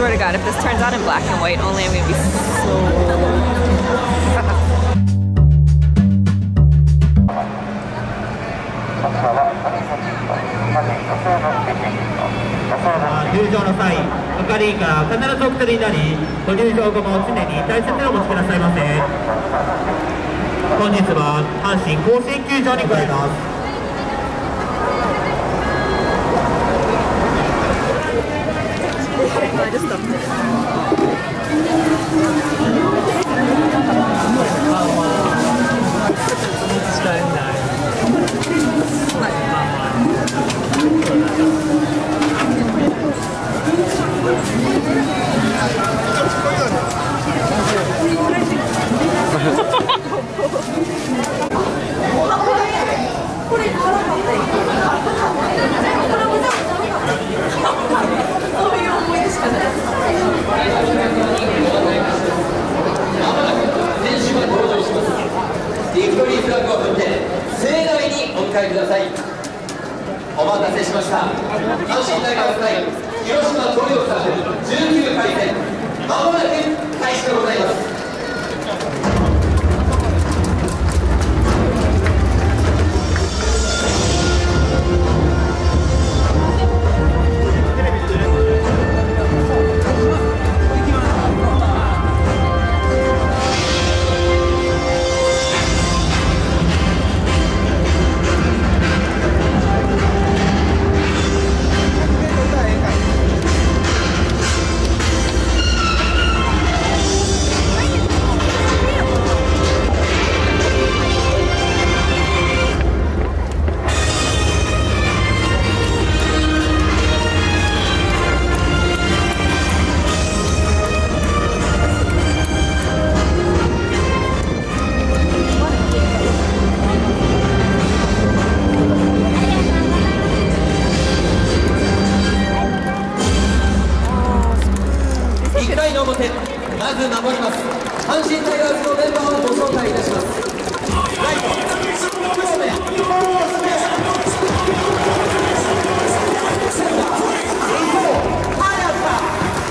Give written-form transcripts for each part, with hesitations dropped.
swear to God, if this turns out in black and white only, I'm gonna be so... 入場の際、係員から必ずお一人になり、ご入場後も常に大切にお持ちくださいませ。本日は阪神甲子園球場にございます。 ビクトリーフラッグを振って盛大にお迎えください。お待たせしました。阪神タイガース対広島東洋カープ19回戦、まもなく開始でございます。まず守ります阪神タイガースのメンバーをご紹介いたします。ライト黒目センター伊藤早田、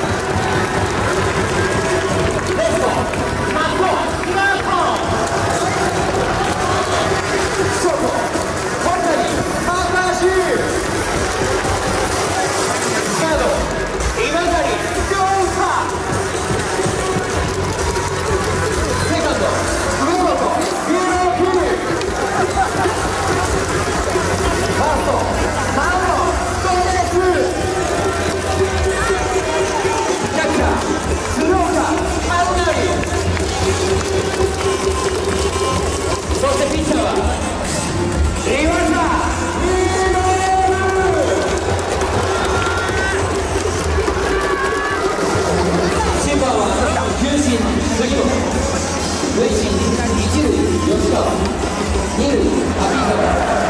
レフト松尾今子、ショート本谷高橋、サード今治亮太、そしてピッチャーは岩田審判は球審杉本、塁審一塁吉川、二塁秋川。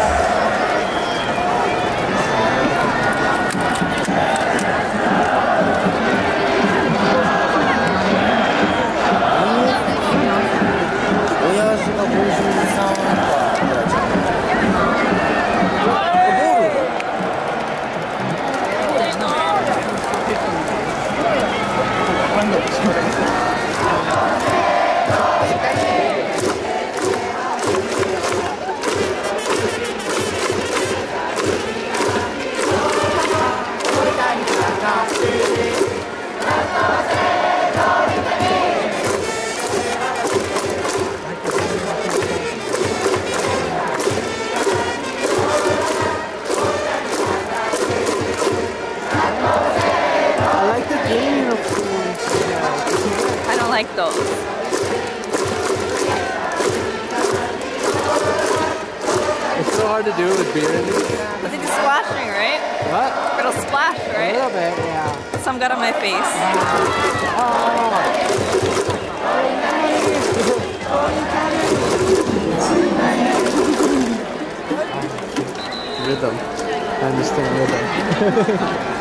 Like those. It's so hard to do with beer in it. But it's splashing, right? What? It'll splash, right? A little bit, yeah. Some got on my face. Rhythm. I understand rhythm.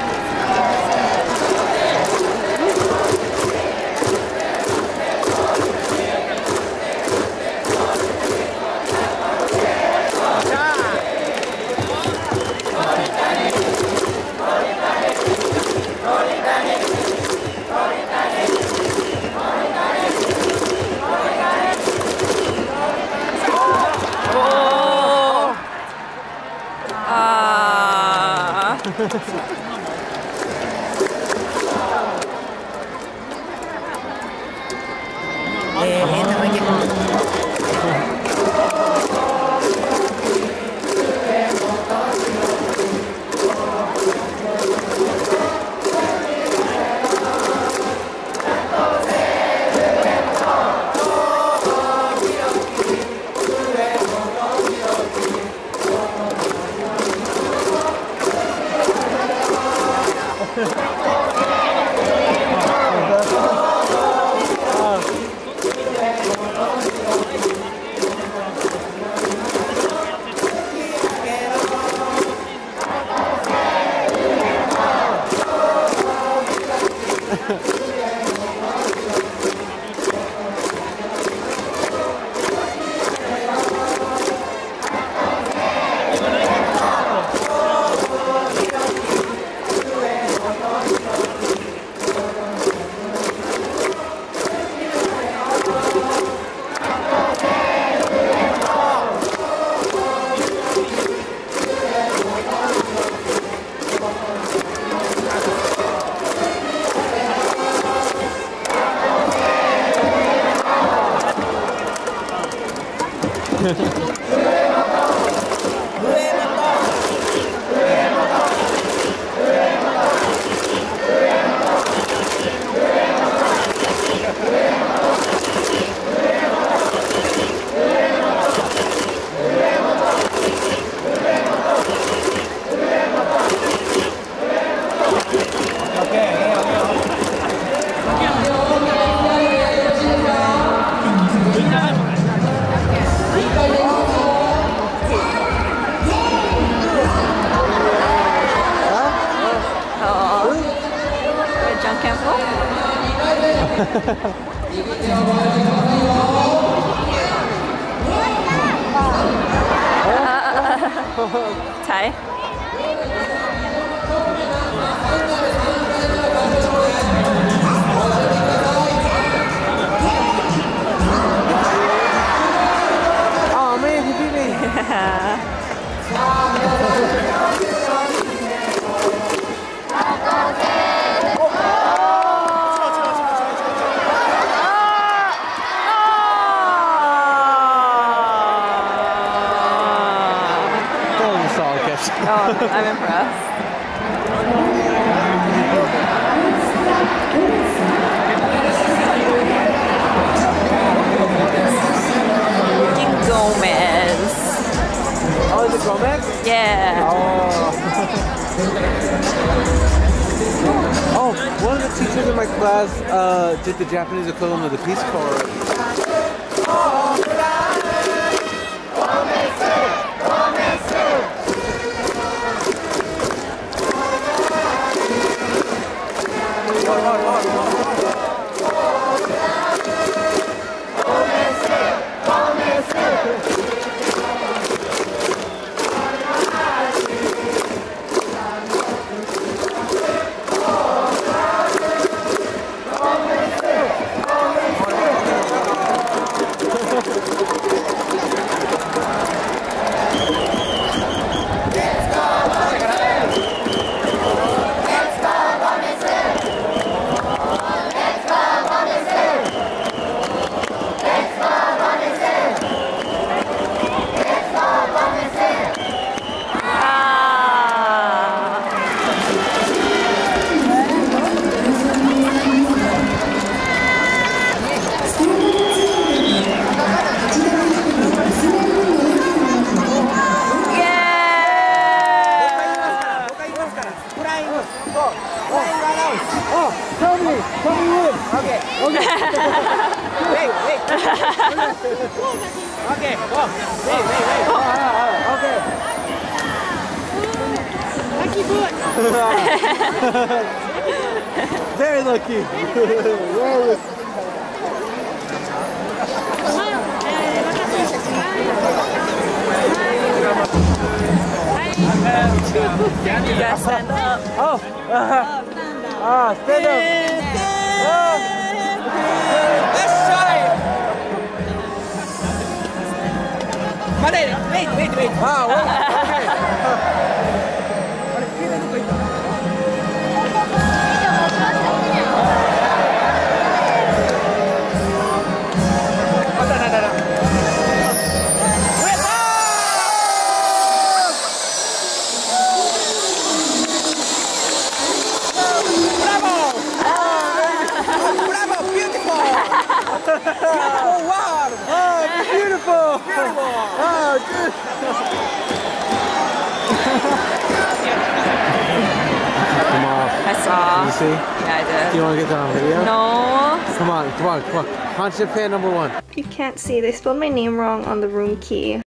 Thai. Oh man, you beat me. Oh, I'm impressed. Gomez. Oh, is it Gomez? Yeah. Oh, one of the teachers in my class did the Japanese equivalent of the Peace Corps. Okay, go. Wait. Okay. Lucky boot. Very lucky. Very lucky. You guys stand up. Stand up. Let's try it. Wait. Beautiful. Come on. I saw. You see? Yeah, I did. Do you want to get that on video? No. Come on. Punch it fan number 1. You can't see, they spelled my name wrong on the room key.